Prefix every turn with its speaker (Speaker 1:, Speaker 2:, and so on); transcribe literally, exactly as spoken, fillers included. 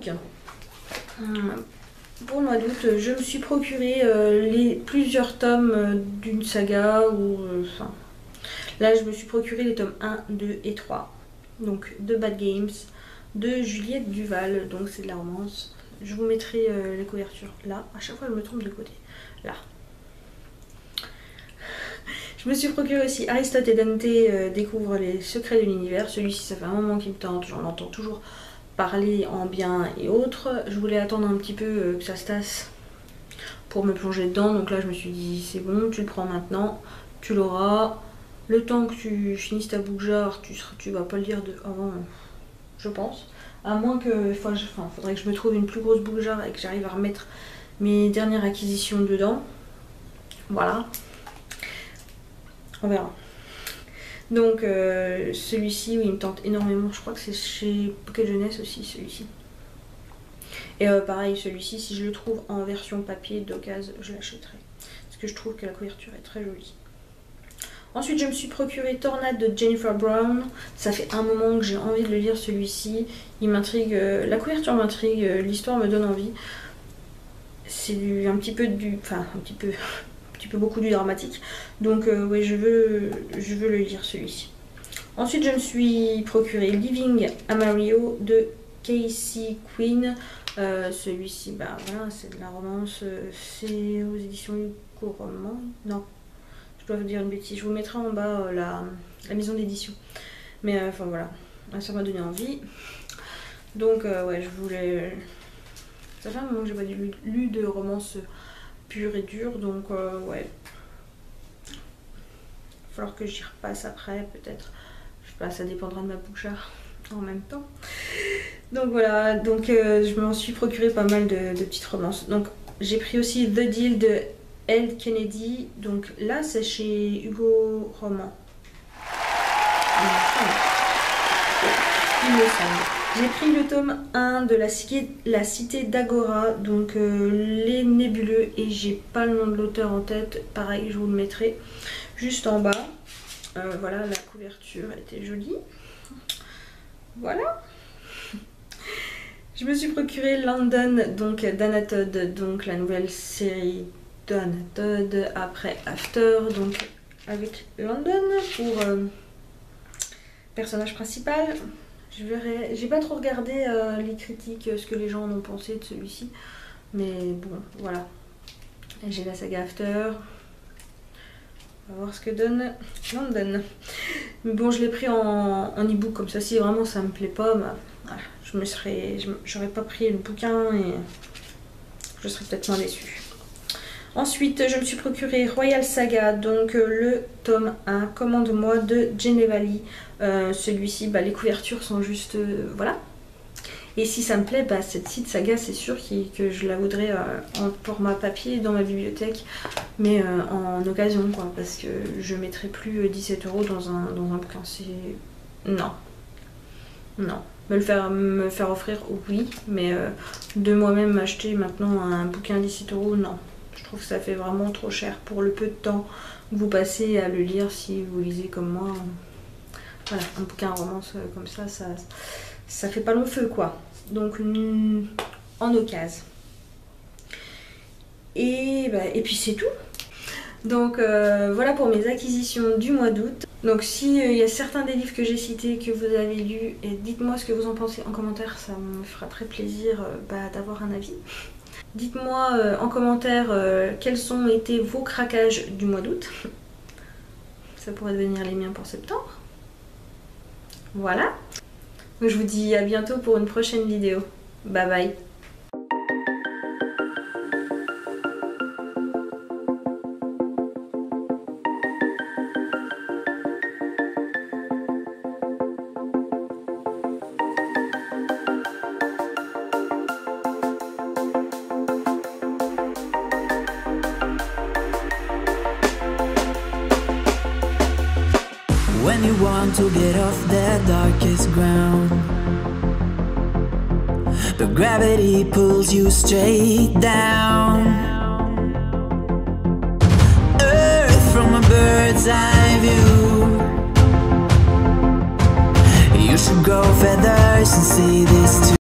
Speaker 1: Donc, pour le mois d'août, je me suis procuré euh, les plusieurs tomes euh, d'une saga. Ou, euh, enfin, là, je me suis procuré les tomes un, deux et trois. Donc, de Bad Games, de Juliette Duval. Donc, c'est de la romance. Je vous mettrai euh, les couvertures là. À chaque fois, je me trompe de côté. Là. Je me suis procuré aussi Aristote et Dante euh, découvrent les secrets de l'univers. Celui-ci, ça fait un moment qu'il me tente. J'en entends toujours parler en bien et autres. Je voulais attendre un petit peu euh, que ça se tasse pour me plonger dedans. Donc là, je me suis dit, c'est bon, tu le prends maintenant. Tu l'auras. Le temps que tu finisses ta bougeard, tu, tu vas pas le lire de avant, je pense. À moins que, enfin, je, enfin, faudrait que je me trouve une plus grosse bougeard et que j'arrive à remettre mes dernières acquisitions dedans. Voilà. On verra. Donc euh, celui-ci, oui, il me tente énormément. Je crois que c'est chez Pocket Jeunesse aussi, celui-ci. Et euh, pareil, celui-ci, si je le trouve en version papier d'occasion, je l'achèterai. Parce que je trouve que la couverture est très jolie. Ensuite, je me suis procuré Tornade de Jennifer Brown. Ça fait un moment que j'ai envie de le lire, celui-ci. Il m'intrigue, euh, la couverture m'intrigue, euh, l'histoire me donne envie. C'est un petit peu du... Enfin, un petit peu... un petit peu beaucoup du dramatique. Donc, euh, ouais, je veux, je veux le lire, celui-ci. Ensuite, je me suis procuré Living Amarillo de Casey Quinn. Euh, celui-ci, bah voilà, c'est de la romance. Euh, c'est aux éditions Hugo Roman. Non. Je dois vous dire une bêtise, je vous mettrai en bas euh, la, la maison d'édition. Mais euh, enfin voilà, ça m'a donné envie. Donc euh, ouais, je voulais... Euh, ça fait un moment que j'ai pas lu, lu de romance pure et dure, donc euh, ouais. Il va falloir que j'y repasse après, peut-être. Je sais pas, ça dépendra de ma bouchard en même temps. Donc voilà, donc euh, je m'en suis procuré pas mal de, de petites romances. Donc j'ai pris aussi The Deal de Elle Kennedy, donc là c'est chez Hugo Roman. Il me semble. J'ai pris le tome un de la, la cité d'Agora, donc euh, Les Nébuleux, et j'ai pas le nom de l'auteur en tête, pareil je vous le mettrai juste en bas. Euh, voilà, la couverture était jolie. Voilà. Je me suis procuré London, donc d'Anna Todd, donc la nouvelle série d'Anna Todd après After, donc avec London pour euh, personnage principal. Je verrai, j'ai pas trop regardé euh, les critiques, ce que les gens en ont pensé de celui-ci, mais bon, voilà. J'ai la saga After. On va voir ce que donne London. Mais bon, je l'ai pris en, en e-book comme ça. Si vraiment ça me plaît pas, bah, voilà, je me serais, j'aurais pas pris le bouquin et je serais peut-être moins déçue. Ensuite, je me suis procuré Royal Saga, donc euh, le tome un, Commande-moi de Genevali. Euh, Celui-ci, bah, les couvertures sont juste... Euh, voilà. Et si ça me plaît, bah, cette site saga, c'est sûr que je la voudrais euh, en format papier dans ma bibliothèque, mais euh, en occasion, quoi, parce que je mettrai plus dix-sept euros dans un, dans un bouquin. C'est... Non. Non. Me le faire, me faire offrir, oui, mais euh, de moi-même acheter maintenant un bouquin à dix-sept euros, non. Je trouve que ça fait vraiment trop cher pour le peu de temps que vous passez à le lire si vous lisez comme moi. Voilà, un bouquin en romance comme ça, ça, ça fait pas long feu, quoi. Donc, en occasion. Et, bah, et puis c'est tout. Donc euh, voilà pour mes acquisitions du mois d'août. Donc s'il euh, y a certains des livres que j'ai cités, que vous avez lus, et dites-moi ce que vous en pensez en commentaire, ça me fera très plaisir euh, bah, d'avoir un avis. Dites-moi euh, en commentaire euh, quels ont été vos craquages du mois d'août. Ça pourrait devenir les miens pour septembre. Voilà. Donc, je vous dis à bientôt pour une prochaine vidéo. Bye bye.
Speaker 2: When you want to get off the darkest ground, but gravity pulls you straight down. Earth from a bird's eye view. You should grow feathers and see this too.